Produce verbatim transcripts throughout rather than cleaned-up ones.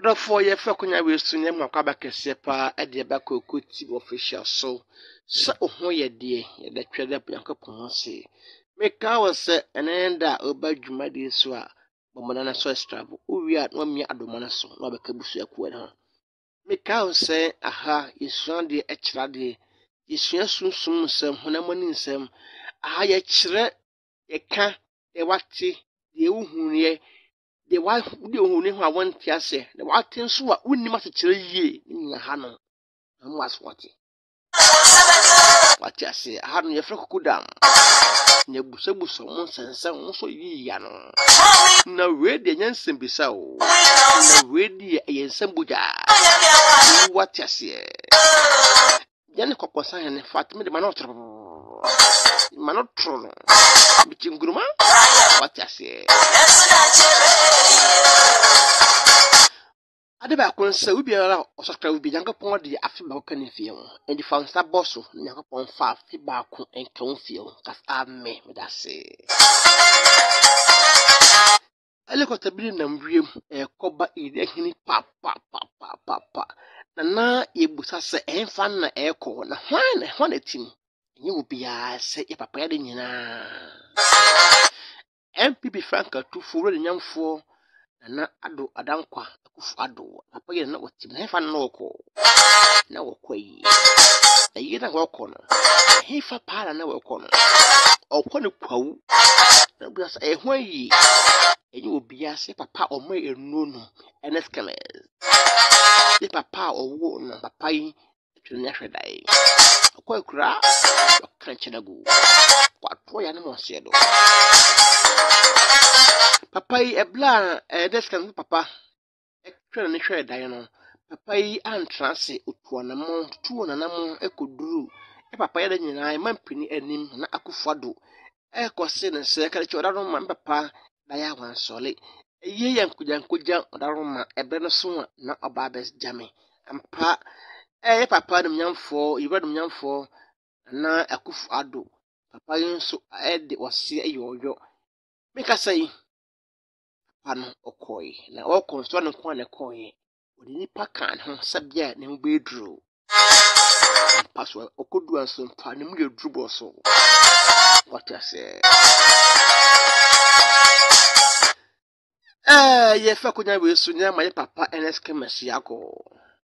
for your Fakunya will soon name Makabaka at the back of good official so. So, oh, ye dear, the trade up Yanko Ponce. Make our set an end that over Jumadi Swa, Bomanana Swiss travel. We are no mere Adomanaso, no Bakabusia Quena. Make our say, aha, is Sunday a trade. Is your soon soon some, when I'm in some. Aha, ye chre, ye can't, the watty, the Uhunie. The wife who knew I want to say, the white things were winning much a ye in the Hannah. And was what what I say, I hadn't your flock good down. Nebusabu so once and some so ye yano. No ready and yen be so. No ready a yen sembuja. What I say. Yanako was saying, fat me the manotro. Manotro. Between Gruma? What I say. Adeba kon se ubi ala osakra ubi janka pon de afi ba kan fie ho and the fansa bosso nyanka pon fa afi ba ko enka ho fie ho kas ame me da se aleko tabiri na mwiem e koba ide hini pa pa pa pa pa pa na na ebusa se enfa na eko na hwan na hwan etim enye obi ya se e papa ya de nyina M P P Franka tu furo de nyamfo na ado adankwa akufu ado papa ye na wotim na fa na woko na woko yi na yi na woko no he fa para na woko no okwo ne kwawu na bia sa e ho yi enyi obi ase papa o ma enu no Ernest Chemist e papa owo no papa yi twene na hwedai okwo akura kan chenagu kwa to ya na mo se do papa yi ebla eh deskan papa e twere ne hwe dan no papa yi antrase otuo na mo tuo na na mo ekoduru e papa ya da nyina man pini anim na akufado e kwose ne se kale chora no man papa da ya wan sole eye yan kujan kujan odaro ma ebe no so na oba bes jame ampa e papa dum nyamfo yiba dum nyamfo na akufado papa yi nso e de wose ayoyo meka sai ano okoi na o konsto no kwa na koi odi ni pakan ho sabia ne mbedru paswa okodu anso mpa ne mu yedru boso what I say eh ye fa kunya we sunya ma ye papa Ernest Chemist yako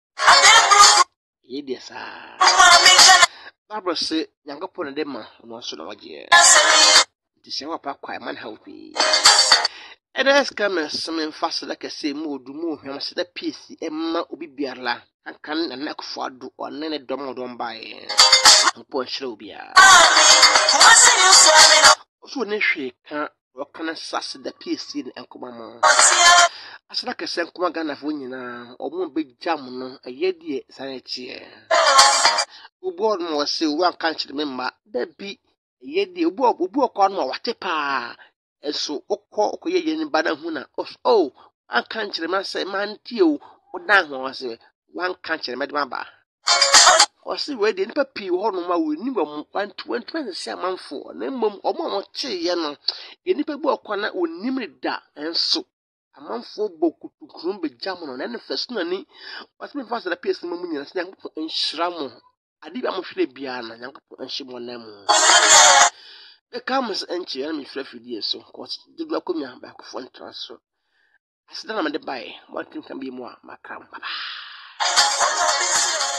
ye dia sa Barbara se nyangopo ne de ma no so na waje ti se wa pa kwai man helpi Ernest Chemist men fast like say mu odu mu hwam se da piece emma obi biarla kan na na kfo ado onene dom dom bae mpo nhire obi a so ne hwe kan wakana sas da piece ne enkoma mo asra ka se enkoma Ghana fo nyina omo be jam no ayedie sanachie ubo no se wan kan chire memma da bi ayedie ubo ubo ko no wate pa eso okọ okoye yeni bana huna oh an kan chire ma se man tio odan ho se wan kan chire ma de ma ba o si we de nipa pi ho no ma we ni ba mu one twenty se amanfo na mmom omo mo che ye no enipa bi okwana onim da enso amanfo bokutu krum be jam no na ne fesu na ni wasi me fasa da ps ma mu nyina se nyanko enhira mo adi ba mo hwere bia na nyanko enhye mo na mu the comes enchi ya mi frɛ fidie so cause de do akomia ba ko fon transfer asida na me de bae what can be more makram baba